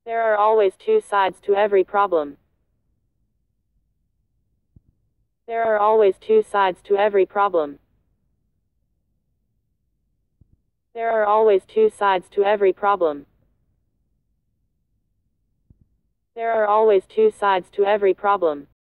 There are always two sides to every problem. There are always two sides to every problem. There are always two sides to every problem. There are always two sides to every problem.